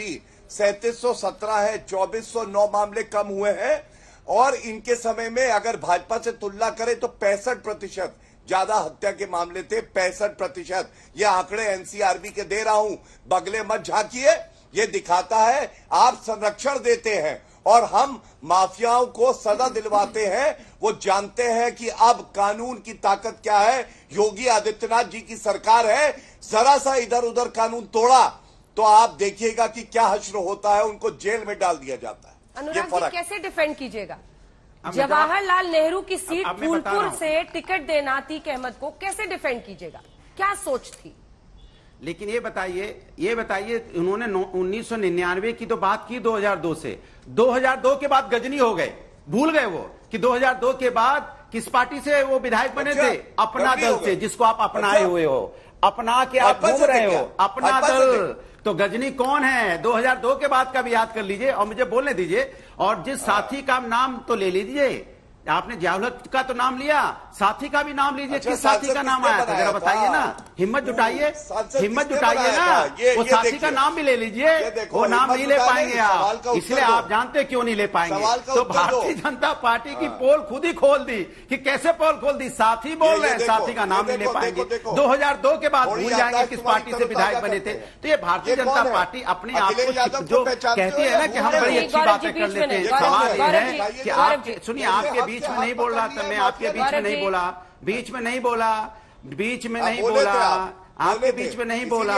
सैंतीस सौ सत्रह है, चौबीस सौ नौ मामले कम हुए हैं। और इनके समय में अगर भाजपा से तुलना करें तो पैंसठ प्रतिशत ज्यादा हत्या के मामले थे, पैंसठ प्रतिशत। ये आंकड़े एनसीआरबी के दे रहा हूं, बगले मत झांकिए। ये दिखाता है आप संरक्षण देते हैं और हम माफियाओं को सजा दिलवाते हैं। वो जानते हैं कि अब कानून की ताकत क्या है। योगी आदित्यनाथ जी की सरकार है, जरा सा इधर उधर कानून तोड़ा तो आप देखिएगा कि क्या हश्र होता है, उनको जेल में डाल दिया जाता है। अनुराग जी, कैसे डिफेंड कीजिएगा जवाहरलाल नेहरू की सीट फूलपुर से टिकट देना अतीक अहमद को, कैसे डिफेंड कीजिएगा? क्या सोच थी? लेकिन ये बताइए ये बताइए उन्होंने उन्नीस सौ निन्यानवे की तो बात की दो हज़ार दो से, दो हज़ार दो के बाद गजनी हो गए, भूल गए वो कि दो हज़ार दो के बाद किस पार्टी से वो विधायक बने थे? अपना दल से, जिसको आप अपनाए हुए हो, अपना के आप घूम रहे हो, अपना दल। तो गजनी कौन है? दो हज़ार दो के बाद का भी याद कर लीजिए और मुझे बोलने दीजिए। और जिस साथी का नाम तो ले लीजिए, आपने जियाउल का तो नाम लिया, साथी का भी नाम लीजिए। किस साथी का नाम आया था जरा बताइए ना, हिम्मत जुटाइए, हिम्मत जुटाइए ना। वो साथी का नाम भी ले लीजिए, वो नाम नहीं ले पाएंगे आप, इसलिए आप जानते क्यों नहीं ले पाएंगे। तो भारतीय जनता पार्टी की पोल खुद ही खोल दी कि कैसे पोल खोल दी, साथी बोल रहे हैं, साथी का नाम नहीं ले पाएंगे। दो हज़ार दो के बाद भूल जाएंगे किस पार्टी से विधायक बने थे। तो ये भारतीय जनता पार्टी अपने आप को जो कहती है ना कि हम बड़ी अच्छी बातें कर लेते हैं। सवाल ये है कि आप सुनिए, आपके बीच में नहीं बोल रहा था मैं, आपके बीच में नहीं बोला, बीच में नहीं बोला, बीच में नहीं बोला, आपके बीच में नहीं बोला,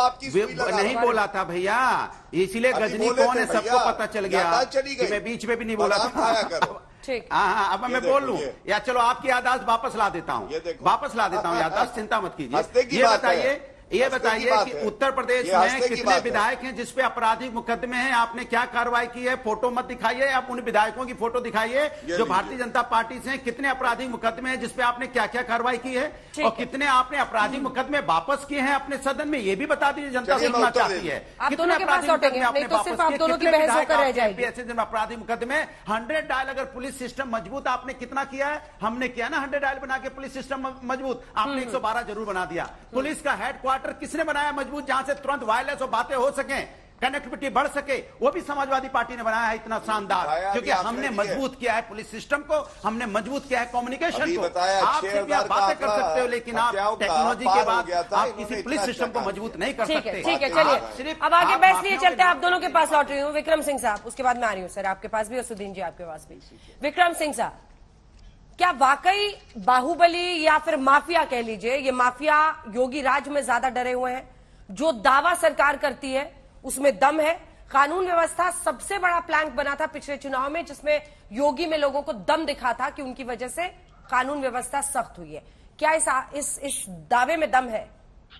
नहीं बोला था भैया। इसीलिए गजनी कौन है सबको पता चल गया कि मैं बीच में भी नहीं बोला था। ठीक, हाँ हाँ, अब मैं बोल लूं या चलो आपकी याददाश्त वापस ला देता हूँ, वापस ला देता हूँ याददाश्त, चिंता मत कीजिए। ये बताइए ये बताइए कि उत्तर प्रदेश में कितने विधायक हैं जिसपे आपराधिक मुकदमे हैं? आपने क्या कार्रवाई की है? फोटो मत दिखाइए, आप उन विधायकों की फोटो दिखाइए जो भारतीय जनता पार्टी से हैं। कितने आपराधिक मुकदमे हैं जिसपे आपने क्या क्या कार्रवाई की है और कितने आपने आपराधिक मुकदमे वापस किए हैं अपने सदन में? ये भी बता दीजिए, जनता सुनना चाहती है। कितने आपराधिक मुकदमे आपने वापस किए? ऐसे दिन आपराधिक मुकदमे हंड्रेड डायल, अगर पुलिस सिस्टम मजबूत आपने कितना किया है? हमने किया ना हंड्रेड डायल बना के पुलिस सिस्टम मजबूत, आपने एक सौ बारह जरूर बना दिया। पुलिस का हेडक्वार्टर किसने बनाया मजबूत, जहां से तुरंत वायरलेस और बातें हो सके, कनेक्टिविटी बढ़ सके? वो भी समाजवादी पार्टी ने बनाया है इतना शानदार, क्योंकि हमने मजबूत किया है पुलिस सिस्टम को, हमने मजबूत किया है कम्युनिकेशन को। आप सिर्फ आप बातें कर सकते हो, लेकिन आप टेक्नोलॉजी के बाद आप किसी पुलिस सिस्टम को मजबूत नहीं कर सकते। ठीक है, चलिए अब आगे बहस लिए चलते हैं। आप दोनों के पास लौट रही हूँ, विक्रम सिंह साहब, उसके बाद मैं आ रही हूँ सर आपके पास भी और सुदीन जी आपके पास भी। विक्रम सिंह साहब, क्या वाकई बाहुबली या फिर माफिया कह लीजिए, ये माफिया योगी राज में ज्यादा डरे हुए हैं? जो दावा सरकार करती है उसमें दम है? कानून व्यवस्था सबसे बड़ा प्लैंक बना था पिछले चुनाव में, जिसमें योगी में लोगों को दम दिखा था कि उनकी वजह से कानून व्यवस्था सख्त हुई है। क्या इस इस, इस दावे में दम है?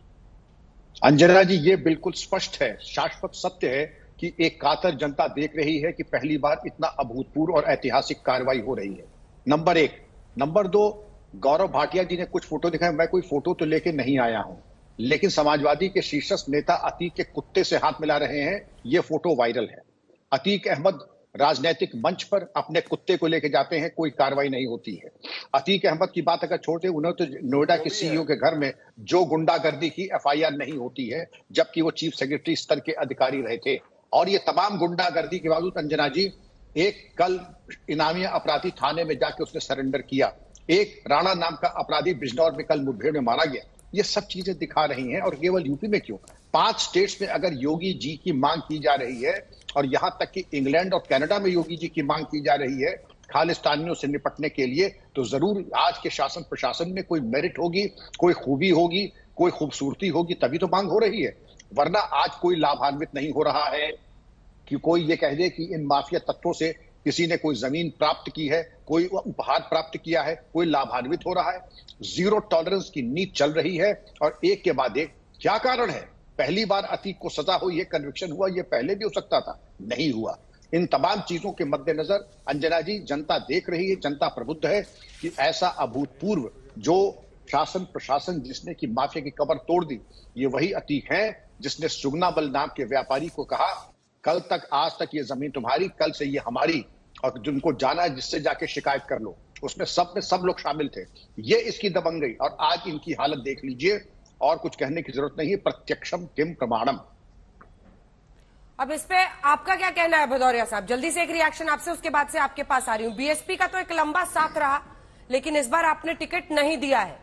अंजना जी, ये बिल्कुल स्पष्ट है, शाश्वत सत्य है कि एक कातर जनता देख रही है कि पहली बार इतना अभूतपूर्व और ऐतिहासिक कार्रवाई हो रही है। नंबर एक। नंबर दो, गौरव भाटिया जी ने कुछ फोटो दिखाए, मैं कोई फोटो तो लेके नहीं आया हूं, लेकिन समाजवादी के शीर्षस्थ नेता अतीक के कुत्ते से हाथ मिला रहे हैं, ये फोटो वायरल है। अतीक अहमद राजनीतिक मंच पर अपने कुत्ते को लेके जाते हैं, कोई कार्रवाई नहीं होती है। अतीक अहमद की बात अगर छोड़ते, उन्होंने तो नोएडा के सीईओ के घर में जो गुंडागर्दी की एफआईआर नहीं होती है, जबकि वो चीफ सेक्रेटरी स्तर के अधिकारी रहे थे। और ये तमाम गुंडागर्दी के बावजूद अंजना जी, एक कल इनामी अपराधी थाने में जाके उसने सरेंडर किया, एक राणा नाम का अपराधी बिजनौर में कल मुठभेड़ में मारा गया। ये सब चीजें दिखा रही हैं। और केवल यूपी में क्यों, पांच स्टेट्स में अगर योगी जी की मांग की जा रही है और यहां तक कि इंग्लैंड और कनाडा में योगी जी की मांग की जा रही है खालिस्तानियों से निपटने के लिए, तो जरूर आज के शासन प्रशासन में कोई मेरिट होगी, कोई खूबी होगी, कोई खूबसूरती होगी, तभी तो मांग हो रही है। वरना आज कोई लाभान्वित नहीं हो रहा है कि कोई ये कह दे कि इन माफिया तत्वों से किसी ने कोई जमीन प्राप्त की है, कोई उपहार प्राप्त किया है, कोई लाभान्वित हो रहा है। जीरो टॉलरेंस की नीति चल रही है और एक के बाद एक। क्या कारण है? पहली बार अतीक को सजा हुई है, कन्विक्शन हुआ, ये पहले भी हो सकता था, नहीं हुआ। इन तमाम चीजों के मद्देनजर अंजना जी, जनता देख रही है, जनता प्रबुद्ध है कि ऐसा अभूतपूर्व जो शासन प्रशासन जिसने की माफिया की कमर तोड़ दी, ये वही अतीक है जिसने सुगनाबल नाम के व्यापारी को कहा, कल तक आज तक ये जमीन तुम्हारी, कल से ये हमारी, और जिनको जाना है जिससे जाके शिकायत कर लो। उसमें सब में सब लोग शामिल थे। ये इसकी दबंगई, और आज इनकी हालत देख लीजिए, और कुछ कहने की जरूरत नहीं है, प्रत्यक्षम किम प्रमाणम। अब इस पे आपका क्या कहना है भदौरिया साहब? जल्दी से एक रिएक्शन आपसे, उसके बाद से आपके पास आ रही हूं। बीएसपी का तो एक लंबा साथ रहा, लेकिन इस बार आपने टिकट नहीं दिया है।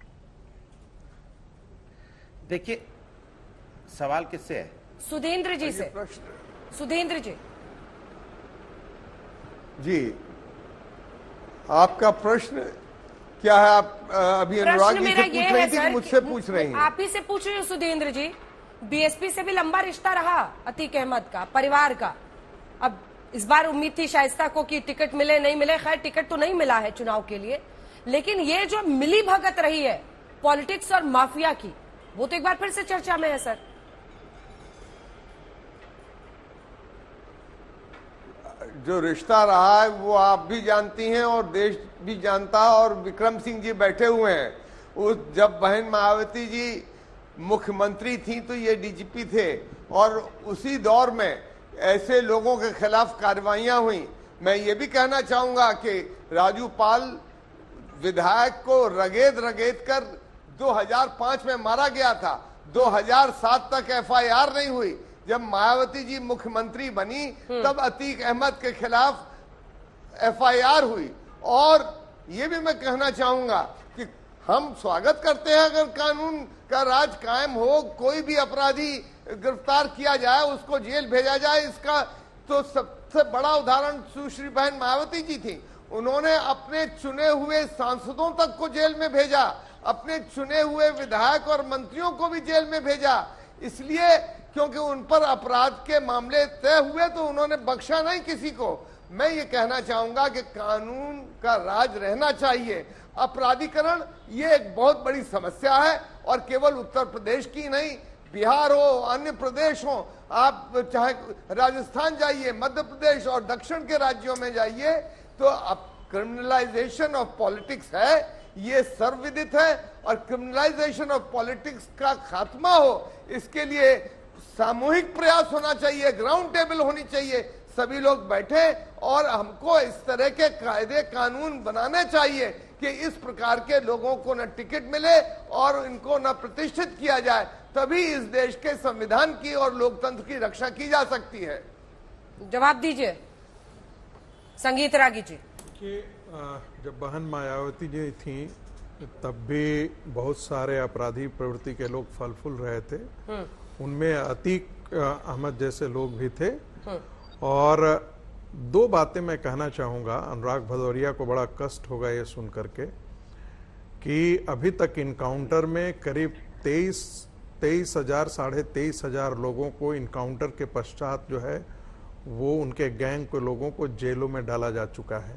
देखिए, सवाल किससे है? सुधींद्र जी से। सुधींद्र जी जी, आपका प्रश्न क्या है? आप अभी अनुराग जी से पूछ रही थी कि मुझसे पूछ रही हैं? आप ही से पूछ रही हूँ सुधींद्र जी। बीएसपी से भी लंबा रिश्ता रहा अतीक अहमद का, परिवार का। अब इस बार उम्मीद थी शाइस्ता को कि टिकट मिले, नहीं मिले। खैर, टिकट तो नहीं मिला है चुनाव के लिए, लेकिन ये जो मिली भगत रही है पॉलिटिक्स और माफिया की, वो तो एक बार फिर से चर्चा में है सर। जो रिश्ता रहा है वो आप भी जानती हैं और देश भी जानता है, और विक्रम सिंह जी बैठे हुए हैं। उस जब बहन मायावती जी मुख्यमंत्री थी तो ये डीजीपी थे, और उसी दौर में ऐसे लोगों के खिलाफ कार्रवाइयां हुई। मैं ये भी कहना चाहूंगा कि राजू पाल विधायक को रगेद रगेद कर दो हज़ार पाँच में मारा गया था। दो हज़ार सात तक एफआईआर नहीं हुई। जब मायावती जी मुख्यमंत्री बनी तब अतीक अहमद के खिलाफ एफआईआर हुई। और ये भी मैं कहना चाहूंगा कि हम स्वागत करते हैं अगर कानून का राज कायम हो, कोई भी अपराधी गिरफ्तार किया जाए, उसको जेल भेजा जाए। इसका तो सबसे बड़ा उदाहरण सुश्री बहन मायावती जी थी। उन्होंने अपने चुने हुए सांसदों तक को जेल में भेजा, अपने चुने हुए विधायक और मंत्रियों को भी जेल में भेजा, इसलिए क्योंकि उन पर अपराध के मामले तय हुए तो उन्होंने बख्शा नहीं किसी को। मैं ये कहना चाहूंगा कि कानून का राज रहना चाहिए। अपराधीकरण ये एक बहुत बड़ी समस्या है, और केवल उत्तर प्रदेश की नहीं, बिहार हो, अन्य प्रदेश हो, आप चाहे राजस्थान जाइए, मध्य प्रदेश और दक्षिण के राज्यों में जाइए, तो अब क्रिमिनलाइजेशन ऑफ पॉलिटिक्स है, ये सर्वविदित है। और क्रिमिनलाइजेशन ऑफ पॉलिटिक्स का खात्मा हो, इसके लिए सामूहिक प्रयास होना चाहिए, ग्राउंड टेबल होनी चाहिए, सभी लोग बैठे और हमको इस तरह के कायदे कानून बनाने चाहिए कि इस प्रकार के लोगों को न टिकट मिले और इनको न प्रतिष्ठित किया जाए। तभी इस देश के संविधान की और लोकतंत्र की रक्षा की जा सकती है। जवाब दीजिए संगीत रागी जी। कि जब बहन मायावती जी थी तब भी बहुत सारे अपराधी प्रवृत्ति के लोग फल फूल रहे थे। उनमें अतीक अहमद जैसे लोग भी थे। और दो बातें मैं कहना चाहूंगा, अनुराग भदौरिया को बड़ा कष्ट होगा ये सुन करके कि अभी तक इनकाउंटर में करीब तेईस तेईस हजार साढ़े तेईस हजार लोगों को इनकाउंटर के पश्चात जो है वो उनके गैंग के लोगों को जेलों में डाला जा चुका है।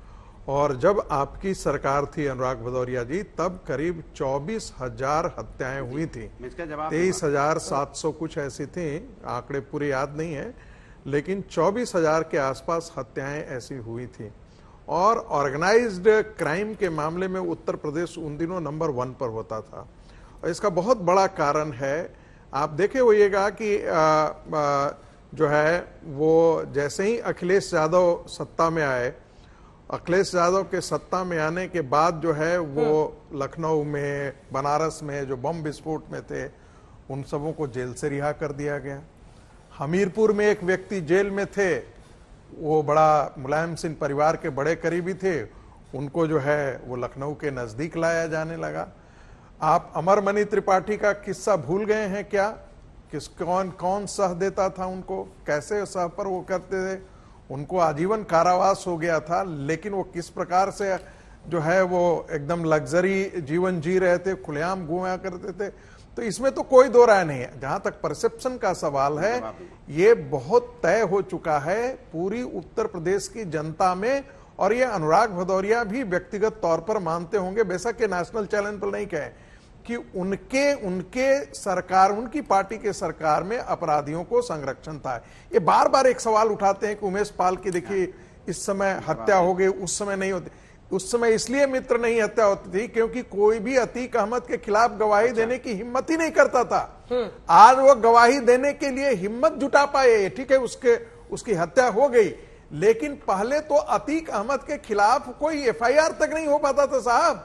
और जब आपकी सरकार थी अनुराग भदौरिया जी, तब करीब चौबीस हजार हत्याएं हुई थी। तेईस हजार सात सौ कुछ ऐसी थी, आंकड़े पूरे याद नहीं है, लेकिन चौबीस हजार के आसपास हत्याएं ऐसी हुई थी। और ऑर्गेनाइज्ड क्राइम के मामले में उत्तर प्रदेश उन दिनों नंबर वन पर होता था। और इसका बहुत बड़ा कारण है, आप देखे होइएगा कि आ, आ, जो है वो जैसे ही अखिलेश यादव सत्ता में आए, अखिलेश यादव के सत्ता में आने के बाद जो है वो लखनऊ में, बनारस में जो बम विस्फोट में थे उन सबों को जेल से रिहा कर दिया गया। हमीरपुर में एक व्यक्ति जेल में थे, वो बड़ा मुलायम सिंह परिवार के बड़े करीबी थे, उनको जो है वो लखनऊ के नजदीक लाया जाने लगा। आप अमरमणि त्रिपाठी का किस्सा भूल गए हैं क्या? किस कौन कौन सह देता था उनको, कैसे सह पर वो करते थे? उनको आजीवन कारावास हो गया था, लेकिन वो किस प्रकार से जो है वो एकदम लग्जरी जीवन जी रहे थे, खुलेआम घूमा करते थे। तो इसमें तो कोई दो राय नहीं है। जहां तक परसेप्शन का सवाल है, ये बहुत तय हो चुका है पूरी उत्तर प्रदेश की जनता में, और ये अनुराग भदौरिया भी व्यक्तिगत तौर पर मानते होंगे, बेशक के नेशनल चैलेंज पर नहीं कहे, कि उनके उनके सरकार, उनकी पार्टी के सरकार में अपराधियों को संरक्षण था। ये बार बार एक सवाल उठाते हैं कि उमेश पाल की देखिए इस समय हत्या हो गई, उस समय नहीं होती। उस समय इसलिए मित्र नहीं हत्या होती थी क्योंकि कोई भी अतीक अहमद के खिलाफ गवाही अच्छा। देने की हिम्मत ही नहीं करता था। आज वो गवाही देने के लिए हिम्मत जुटा पाए, ठीक है, उसके उसकी हत्या हो गई, लेकिन पहले तो अतीक अहमद के खिलाफ कोई एफआईआर तक नहीं हो पाता था साहब।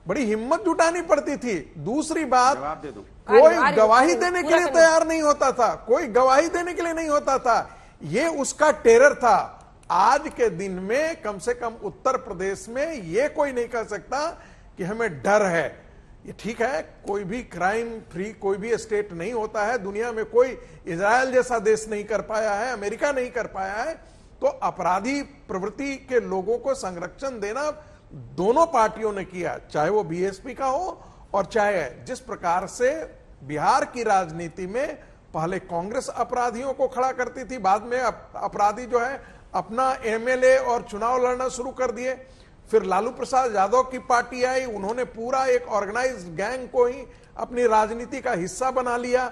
बड़ी हिम्मत जुटानी पड़ती थी। दूसरी बात, जवाब दे दो। कोई गवाही देने के लिए तैयार नहीं होता था, कोई गवाही देने के लिए नहीं होता था। ये उसका टेरर था। आज के दिन में कम से कम उत्तर प्रदेश में ये कोई नहीं कह सकता कि हमें डर है। ये ठीक है, कोई भी क्राइम फ्री कोई भी स्टेट नहीं होता है दुनिया में, कोई इजराइल जैसा देश नहीं कर पाया है, अमेरिका नहीं कर पाया है। तो अपराधी प्रवृत्ति के लोगों को संरक्षण देना दोनों पार्टियों ने किया, चाहे वो बीएसपी का हो और चाहे जिस प्रकार से बिहार की राजनीति में पहले कांग्रेस अपराधियों को खड़ा करती थी, बाद में अपराधी जो है अपना एमएलए और चुनाव लड़ना शुरू कर दिए। फिर लालू प्रसाद यादव की पार्टी आई, उन्होंने पूरा एक ऑर्गेनाइज्ड गैंग को ही अपनी राजनीति का हिस्सा बना लिया।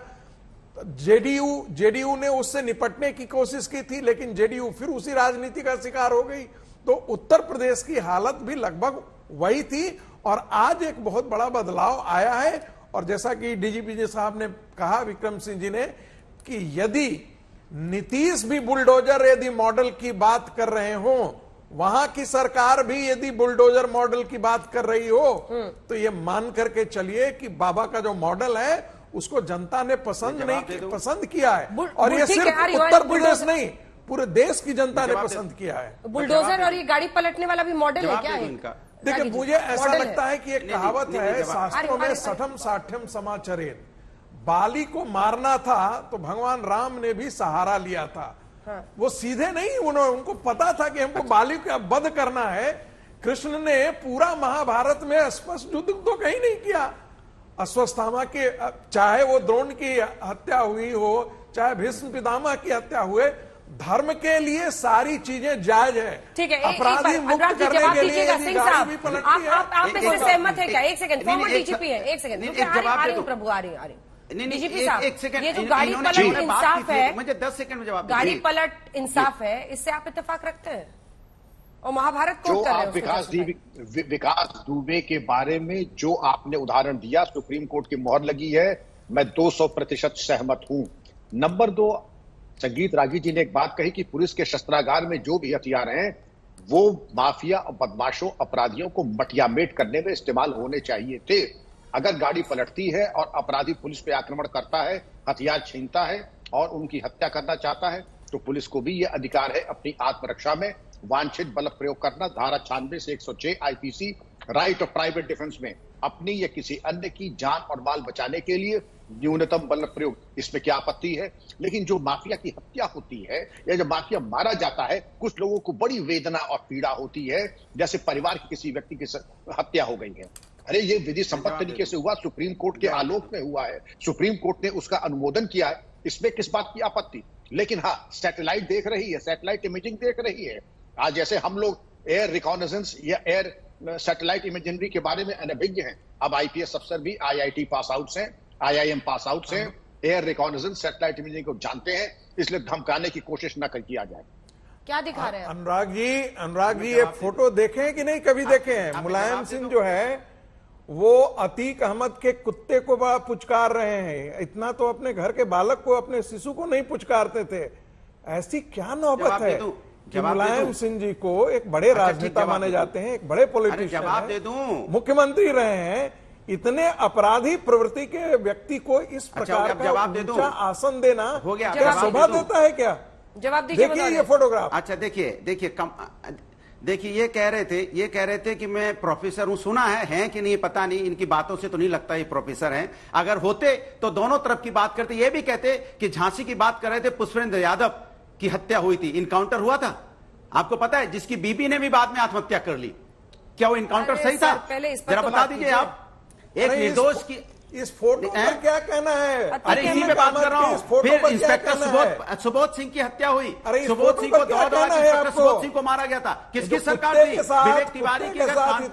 जेडीयू जेडीयू ने उससे निपटने की कोशिश की थी, लेकिन जेडीयू फिर उसी राजनीति का शिकार हो गई। तो उत्तर प्रदेश की हालत भी लगभग वही थी और आज एक बहुत बड़ा बदलाव आया है। और जैसा कि डीजीपी जी साहब ने कहा, विक्रम सिंह जी ने, कि यदि नीतीश भी बुलडोजर यदि मॉडल की बात कर रहे हो, वहां की सरकार भी यदि बुलडोजर मॉडल की बात कर रही हो, तो ये मान करके चलिए कि बाबा का जो मॉडल है उसको जनता ने पसंद नहीं पसंद किया है। और ये सिर्फ उत्तर प्रदेश नहीं, पूरे देश की जनता ने पसंद किया है। बुलडोजर और ये गाड़ी पलटने वाला भी मॉडल है क्या? देखिए, मुझे ऐसा लगता है कि एक कहावत है शास्त्रों में, सठम साठ्यम समाचरेन। बाली को मारना था तो भगवान राम ने भी सहारा लिया था। हाँ। वो सीधे नहीं, उन्होंने उनको पता था कि हमको बाली का वध करना है। कृष्ण ने पूरा महाभारत में स्पष्ट युद्ध तो कहीं नहीं किया। अश्वत्थामा के, चाहे वो द्रोण की हत्या हुई हो, चाहे भीष्म पितामह की हत्या हुए, धर्म के लिए सारी चीजें जायज है। ठीक है, अपराधी मुक्त करने के लिए सिंह साहब, आप आप आप इससे सहमत है क्या? एक सेकंड, फॉर्मर डीजीपी है, एक सेकंड आ रही प्रभु आ रही आ रही डीजीपी साहब, ये जो गाड़ी पलट इंसाफ है, मुझे दस सेकंड में जवाब, गाड़ी पलट इंसाफ है, इससे आप इत्तेफाक रखते हैं? और महाभारत को जो आप विकास विकास दुबे के बारे में जो आपने उदाहरण दिया, सुप्रीम कोर्ट की मोहर लगी है, मैं दो सौ प्रतिशत सहमत हूं। नंबर दो, संगीत रागी जी ने एक बात कही कि पुलिस के शस्त्रागार में जो भी हथियार हैं वो माफिया और बदमाशों अपराधियों को मटियामेट करने में इस्तेमाल होने चाहिए थे। अगर गाड़ी पलटती है और अपराधी पुलिस पे आक्रमण करता है, हथियार छीनता है और उनकी हत्या करना चाहता है, तो पुलिस को भी यह अधिकार है अपनी आत्मरक्षा में वांछित बल प्रयोग करना। धारा छियानवे से एक सौ छह IPC, right of private defence में अपनी या किसी अन्य की जान और माल बचाने के लिए न्यूनतम बल प्रयोग, इसमें क्या आपत्ति है? लेकिन जो माफिया की हत्या होती है या जब माफिया मारा जाता है, कुछ लोगों को बड़ी वेदना और पीड़ा होती है, जैसे परिवार की किसी व्यक्ति की हत्या हो गई है। अरे ये विधि सम्मत तरीके से हुआ, सुप्रीम कोर्ट के आलोक में हुआ है, सुप्रीम कोर्ट ने उसका अनुमोदन किया है, इसमें किस बात की आपत्ति? लेकिन हाँ, सैटेलाइट देख रही है, सैटेलाइट इमेजिंग देख रही है। आज जैसे हम लोग एयर रिकॉनेसेंस या एयर सैटेलाइट इमेजिंग के बारे में अनभिज्ञ हैं, अब आईपीएस अफसर भी आईआईटी पास आउट हैं, आईआईएम पास आउट हैं, एयर रिकॉनेसेंस सैटेलाइट इमेजिंग को जानते हैं, इसलिए धमकाने की कोशिश न किया जाए। क्या दिखा रहे हैं अनुराग जी? अनुराग जी, ये फोटो देखे हैं कि नहीं? कभी देखे हैं? मुलायम सिंह जो है वो अतीक अहमद के कुत्ते को पुचकार रहे हैं, इतना तो अपने घर के बालक को, अपने शिशु को नहीं पुचकारते थे। ऐसी क्या नौबत है कि मुलायम सिंह जी को, एक बड़े राजनेता माने जाते हैं, एक बड़े पॉलिटिशियन हैं, मुख्यमंत्री रहे हैं, इतने अपराधी प्रवृत्ति के व्यक्ति को इस प्रकार का ऊंचा आसन देना क्या शोभा देता है? क्या जवाब दीजिए? देखिए ये फोटोग्राफ। अच्छा देखिए, देखिए देखिए ये कह रहे थे ये कह रहे थे कि मैं प्रोफेसर हूं। सुना है हैं कि नहीं पता नहीं, इनकी बातों से तो नहीं लगता ये प्रोफेसर हैं। अगर होते तो दोनों तरफ की बात करते। ये भी कहते कि झांसी की बात कर रहे थे, पुष्पेंद्र यादव की हत्या हुई थी, इनकाउंटर हुआ था, आपको पता है, जिसकी बीबी ने भी बाद में आत्महत्या कर ली। क्या वो इनकाउंटर सही था? जरा बता दीजिए आप। एक निर्दोष की इस फोटो पर क्या कहना है? अरे इसी पे बात कर रहा हूँ। फिर इंस्पेक्टर सुबोध सुबोध सिंह की हत्या हुई, सुबोध सिंह को दौड़ दौड़ इंस्पेक्टर सुबोध सिंह को मारा गया था। किसकी सरकार थी? विवेक तिवारी की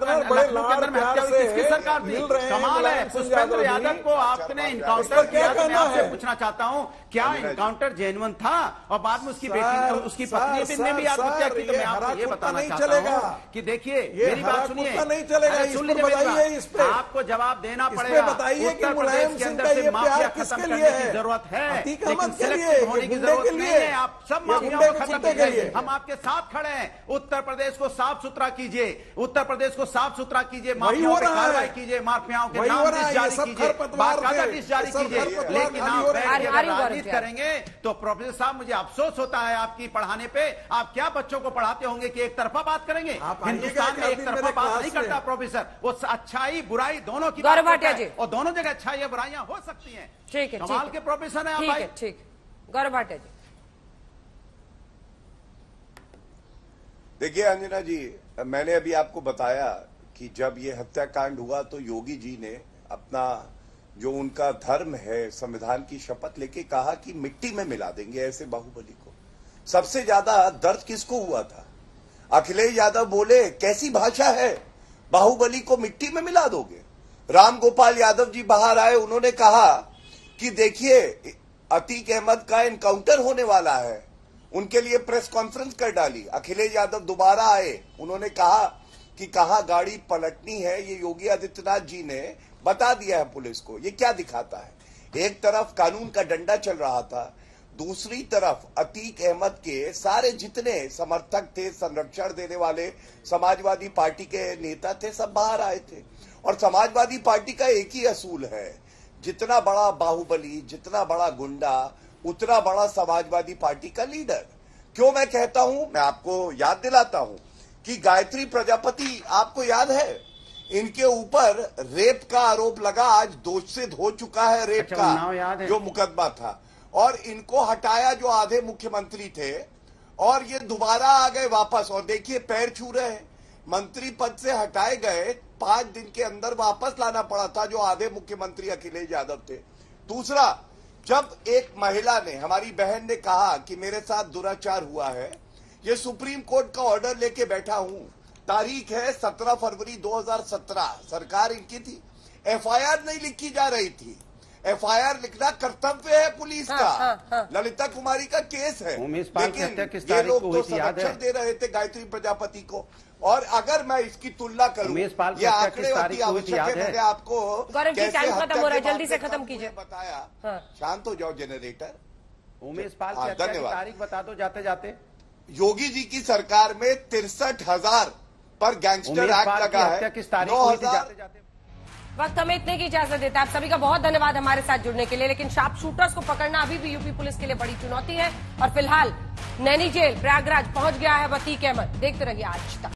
हत्या हुई, किसकी सरकार थी? कमाल है। पुष्पेंद्र यादव को आपने इनकाउंटर किया, तो मैं आपसे पूछना चाहता हूँ, क्या इनकाउंटर जेन्युइन था? और बाद में उसकी बेटी, उसकी पत्नी ने भी आत्महत्या की। तो मैं आपको ये बताना चाहता हूँ कि देखिए, मेरी बात सुनिए, सुन लीजिए, आपको जवाब देना पड़ेगा। कि मुलायम सिंह का ये प्यार किसके लिए है? जरूरत है, अतीक लेकिन अहमद के लिए, सिलेक्टिव होने की जरूरत नहीं है। आप सब माफियाओं को खत्म कीजिए, हम आपके साथ खड़े हैं। उत्तर प्रदेश को साफ सुथरा कीजिए, उत्तर प्रदेश को साफ सुथरा कीजिए, माफियाओं पर कार्रवाई कीजिए, माफियाओं के नाम लिस्ट जारी कीजिए, बाकायदा लिस्ट जारी कीजिए। लेकिन आप बैठ के राजनीति करेंगे तो प्रोफेसर साहब मुझे अफसोस होता है आपकी पढ़ाने पे। आप क्या बच्चों को पढ़ाते होंगे कि एक तरफा बात करेंगे? हिंदुस्तान में एक तरफा बात नहीं करता प्रोफेसर। वो अच्छाई बुराई दोनों की बात करता है और दोनों जगह अच्छाई बुराइयां हो सकती हैं। ठीक है, कमाल के प्रोफेसर हैं आप भाई। ठीक, गौरव भाटिया जी। देखिए अंजना जी, मैंने अभी आपको बताया कि जब ये हत्याकांड हुआ तो योगी जी ने अपना जो उनका धर्म है संविधान की शपथ लेके कहा कि मिट्टी में मिला देंगे ऐसे बाहुबली को। सबसे ज्यादा दर्द किसको हुआ था? अखिलेश यादव बोले कैसी भाषा है, बाहुबली को मिट्टी में मिला दोगे। राम गोपाल यादव जी बाहर आए, उन्होंने कहा कि देखिए अतीक अहमद का एनकाउंटर होने वाला है, उनके लिए प्रेस कॉन्फ्रेंस कर डाली। अखिलेश यादव दोबारा आए, उन्होंने कहा कि कहां गाड़ी पलटनी है ये योगी आदित्यनाथ जी ने बता दिया है पुलिस को। ये क्या दिखाता है? एक तरफ कानून का डंडा चल रहा था, दूसरी तरफ अतीक अहमद के सारे जितने समर्थक थे, संरक्षण देने वाले समाजवादी पार्टी के नेता थे, सब बाहर आए थे। और समाजवादी पार्टी का एक ही असूल है, जितना बड़ा बाहुबली, जितना बड़ा गुंडा, उतना बड़ा समाजवादी पार्टी का लीडर। क्यों मैं कहता हूं, मैं आपको याद दिलाता हूं कि गायत्री प्रजापति, आपको याद है इनके ऊपर रेप का आरोप लगा, आज दोषित हो चुका है रेप अच्छा, का जो मुकदमा था, और इनको हटाया जो आधे मुख्यमंत्री थे, और ये दोबारा आ गए वापस। और देखिए पैर छू रहे हैं, मंत्री पद से हटाए गए, पांच दिन के अंदर वापस लाना पड़ा था जो आधे मुख्यमंत्री अखिलेश यादव थे। दूसरा, जब एक महिला ने, हमारी बहन ने कहा कि मेरे साथ दुराचार हुआ है, ये सुप्रीम कोर्ट का ऑर्डर लेके बैठा हूं, तारीख है सत्रह फरवरी दो हज़ार सत्रह, सरकार इनकी थी, एफआईआर नहीं लिखी जा रही थी। एफआईआर लिखना कर्तव्य है पुलिस हाँ, का। हाँ, हाँ। ललिता कुमारी का केस है, लेकिन ये लोग तो संरक्षण दे रहे थे गायत्री प्रजापति को। और अगर मैं इसकी तुलना करूं, ये आंकड़े होती आवश्यक है, मैंने आपको गौरव जी टाइम खत्म हो रहा है, जल्दी से खत्म कीजिए। बताया, हाँ। शांत हो जाओ जनरेटर। उमेश पाल की हत्या की तारीख बता दो जाते जाते। योगी जी की सरकार में तिरसठ हजार पर गैंगस्टर एक्ट लगा है। नौ हजार वक्त हमें इतने की इजाजत देता है। आप सभी का बहुत धन्यवाद हमारे साथ जुड़ने के लिए। लेकिन शार्प शूटर्स को पकड़ना अभी भी यूपी पुलिस के लिए बड़ी चुनौती है। और फिलहाल नैनी जेल प्रयागराज पहुंच गया है अतीक अहमद। देखते रहिए आज तक।